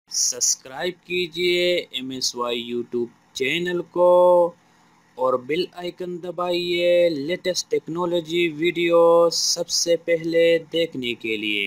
Subscribe کیجئے MSY YouTube channel کو اور بیل آئیکن دبائیے لیٹسٹ ٹیکنالوجی ویڈیو سب سے پہلے دیکھنے کے لیے۔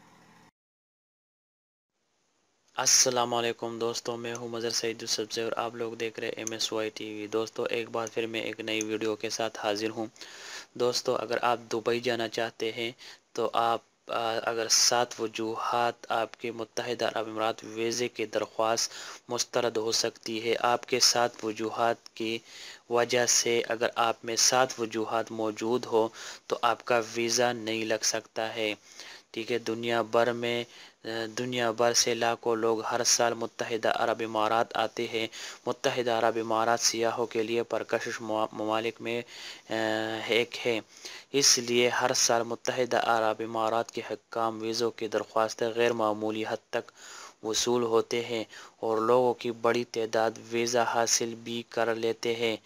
السلام علیکم دوستوں، میں ہوں مظہر سعید یوسف اور آپ لوگ دیکھ رہے MSY TV۔ دوستوں ایک بار پھر میں ایک نئی ویڈیو کے ساتھ حاضر ہوں۔ دوستوں اگر آپ دبئی جانا چاہتے ہیں تو آپ اگر 7 وجوہات آپ کے متحدہ عرب امارات ویزے کی درخواست مسترد ہو سکتی ہے۔ آپ کے 7 وجوہات کی وجہ سے اگر آپ میں 7 وجوہات موجود ہو تو آپ کا ویزا نہیں لگ سکتا ہے۔ ٹھیک ہے، دنیا بھر سے لاکھوں لوگ ہر سال متحدہ عرب امارات آتے ہیں۔ متحدہ عرب امارات سیاحوں کے لیے پرکشش ممالک میں ایک ہے، اس لیے ہر سال متحدہ عرب امارات کے حکام ویزوں کی درخواستیں غیر معمولی حد تک وصول ہوتے ہیں اور لوگوں کی بڑی تعداد ویزا حاصل بھی کر لیتے ہیں،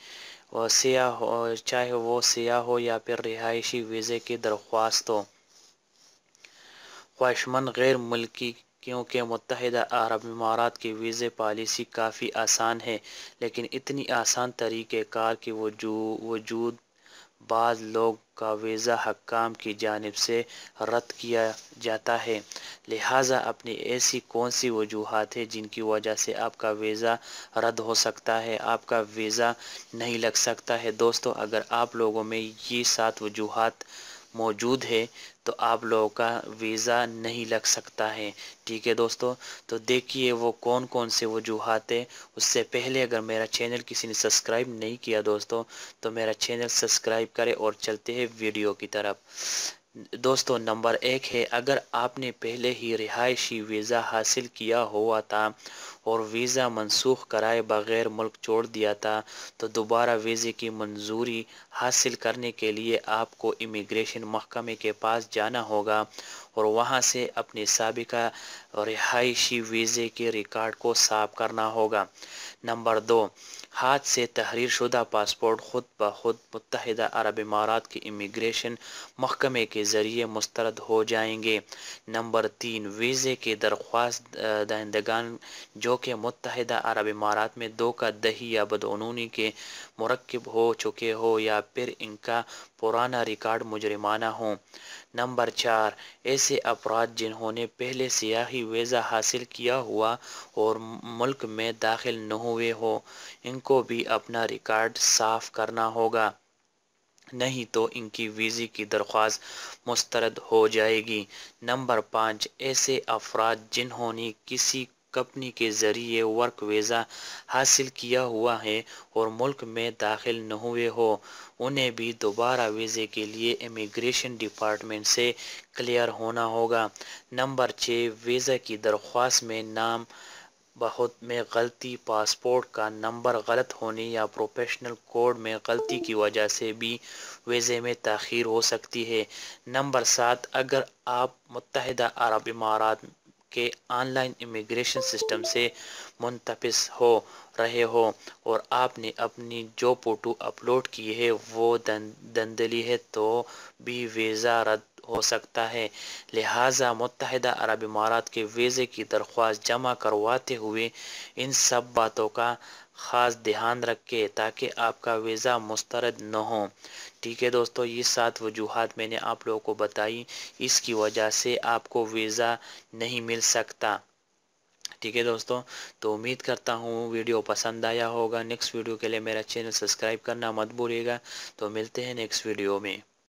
چاہے وہ سیاح ہو یا پھر رہائشی ویزے کی درخواست ہو۔ خواہشمند غیر ملکی کیونکہ متحدہ عرب امارات کی ویزے پالیسی کافی آسان ہے، لیکن اتنی آسان طریقہ کار کے وجود بعض لوگ کا ویزا حکام کی جانب سے رد کیا جاتا ہے۔ لہٰذا اپنی ایسی کون سی وجوہات ہیں جن کی وجہ سے آپ کا ویزا رد ہو سکتا ہے، آپ کا ویزا نہیں لگ سکتا ہے۔ دوستو اگر آپ لوگوں میں یہ 7 وجوہات موجود ہے تو آپ لوگوں کا ویزا نہیں لگ سکتا ہے۔ ٹھیک ہے دوستو، تو دیکھیے وہ کون کون سے وجوہات ہیں۔ اس سے پہلے اگر میرا چینل کسی نے سبسکرائب نہیں کیا دوستو تو میرا چینل سبسکرائب کرے اور چلتے ہیں ویڈیو کی طرف۔ دوستو نمبر 1 ہے، اگر آپ نے پہلے ہی رہائشی ویزا حاصل کیا ہوا تھا اور ویزا منسوخ کرائے بغیر ملک چھوڑ دیا تھا تو دوبارہ ویزے کی منظوری حاصل کرنے کے لیے آپ کو امیگریشن محکمے کے پاس جانا ہوگا اور وہاں سے اپنے سابقہ رہائشی ویزے کے ریکارڈ کو صاف کرنا ہوگا۔ نمبر 2، ہاتھ سے تحریر شدہ پاسپورٹ خود بخود متحدہ عرب امارات کے امیگریشن محکمے کے ذریعے مسترد ہو جائیں گے۔ نمبر 3، ویزے کے درخواست دہندگان جو کہ متحدہ عرب امارات میں دھوکہ دہی یا بدعنوانی کے مرتکب ہو چکے ہو یا پھر ان کا پرانا ریکارڈ مجرمانہ ہو۔ نمبر 4، ایسے افراد جنہوں نے پہلے سیاحی ویزا حاصل کیا ہوا اور ملک میں داخل نہ ہوئے ہو، ان کو بھی اپنا ریکارڈ صاف کرنا ہوگا، نہیں تو ان کی ویزے کی درخواست مسترد ہو جائے گی۔ نمبر 5، ایسے افراد جنہوں نے کسی کمپنی کے ذریعے ورک ویزا حاصل کیا ہوا ہے اور ملک میں داخل نہ ہوئے ہو، انہیں بھی دوبارہ ویزے کے لیے امیگریشن ڈپارٹمنٹ سے کلیئر ہونا ہوگا۔ نمبر 6، ویزا کی درخواست میں نام بہت میں غلطی، پاسپورٹ کا نمبر غلط ہونے یا پروفیشنل کوڈ میں غلطی کی وجہ سے بھی ویزے میں تاخیر ہو سکتی ہے۔ نمبر 7، اگر آپ متحدہ عرب امارات کے آن لائن امیگریشن سسٹم سے منتفس ہو رہے ہو اور آپ نے اپنی جو فوٹو اپلوڈ کی ہے وہ دھندلی ہے تو بھی ویزا رد ہو سکتا ہے۔ لہٰذا متحدہ عرب امارات کے ویزے کی درخواست جمع کرواتے ہوئے ان سب باتوں کا خاص دھیان رکھیں تاکہ آپ کا ویزا مسترد نہ ہو۔ ٹھیک ہے دوستو، یہ 7 وجوہات میں نے آپ لوگوں کو بتائی، اس کی وجہ سے آپ کو ویزا نہیں مل سکتا۔ ٹھیک ہے دوستو، تو امید کرتا ہوں ویڈیو پسند آیا ہوگا۔ نیکسٹ ویڈیو کے لیے میرا چینل سبسکرائب کرنا مت بھولیے گا۔ تو ملتے ہیں نیکسٹ ویڈیو میں۔